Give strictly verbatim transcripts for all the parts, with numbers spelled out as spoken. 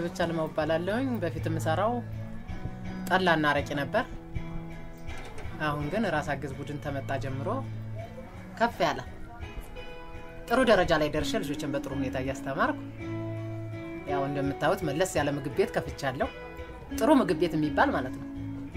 ብቻ ለማውባላለሁኝ በፊት ምሰራው ጠላና አረቂ ነበር አሁን ግን ራስ አገዝ ቡድን ተመጣ ጀምሮ ከፍ ያለ ጥሩ ደረጃ ላይ ደርሼ ልጆችን በጥሩ ሁኔታ ያስተማርኩ ያው እንደምታውቁት መለስ ያለ ምግብ ቤት ከፍቻለሁ ጥሩ ምግብ ቤት የሚባል ማለት ነው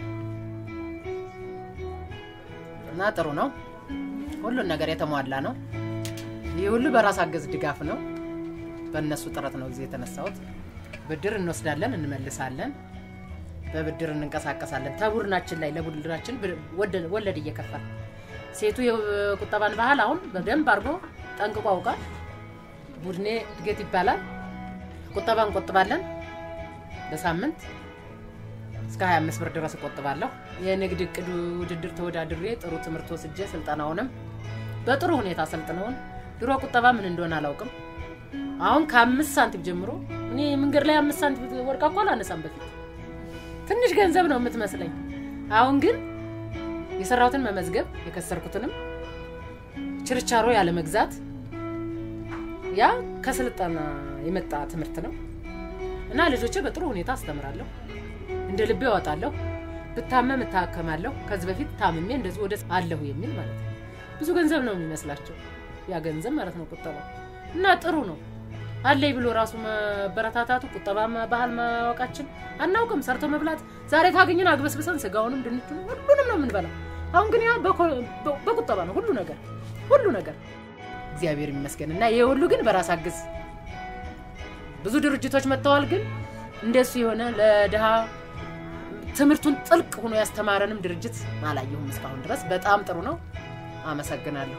እና ጥሩ ነው ሁሉ ነገር የተሟላ ነው ይሄ ሁሉ በራስ አገዝ ድጋፍ ነው በእነሱ ጥረት ነው እዚህ የተነሳውት ብድር እንወስዳለን እንመልሳለን በብድር እንንቀሳቀሳለን ታቡርናችን ላይ ለቡድናችን ወለድ እየከፈለ ሴቱ የቁጠባን ባህል አሁን በደንብ አርጎ ጠንቅቆ አውቃል ቡድኔ ድገት ይባላል ቁጠባን ቆጥባለን በሳምንት እስከ ሃያ አምስት ብር ድረስ ቆጥባለሁ የንግድ እቅዱ ውድድር ተወዳድሬ ጥሩ ትምርት ወስጄ ስልጣናውንም በጥሩ ሁኔታ ሰልጥነውን ድሮ ቁጠባ ምን እንደሆነ አላውቅም አሁን ከአምስት ሳንቲም ጀምሮ እኔ መንገድ ላይ አምስት ሳንቲም ወርቅ አቋላ አነሳም በፊት ትንሽ ገንዘብ ነው የምትመስለኝ አሁን ግን የሰራውትን መመዝገብ የከሰርኩትንም ችርቻሮ ያለ መግዛት ያ ከስልጣና የመጣ ትምርት ነው እና ልጆቼ በጥሩ ሁኔታ አስተምራለሁ እንደ ልቤ ወጣለሁ በታመም ታከማለሁ ከዚህ በፊት ታምሜ እንደዚህ ወደ አለሁ የሚል ማለት ነው ብዙ ገንዘብ ነው የሚመስላቸው ያ ገንዘብ ማለት ነው ቁጠባ እና ጥሩ ነው አለይ ብሎ ራሱ በረታታቱ ቁጠባ ባህል ማወቃችን አናውቅም ሰርቶ መብላት ዛሬ ካገኘን አግበስብሰን ስጋውንም ድንቹን ሁሉንም ነው የምንበላው አሁን ግን ያ በቁጠባ ነው ሁሉ ነገር ሁሉ ነገር እግዚአብሔር ይመስገንና ይሄ ሁሉ ግን በራስ አገዝ ብዙ ድርጅቶች መጥተዋል ግን እንደሱ የሆነ ለደሃ ትምርቱን ጥልቅ ሆኖ ያስተማረንም ድርጅት ማላየሁም እስካሁን ድረስ በጣም ጥሩ ነው አመሰግናለሁ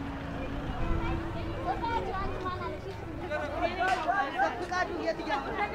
Yet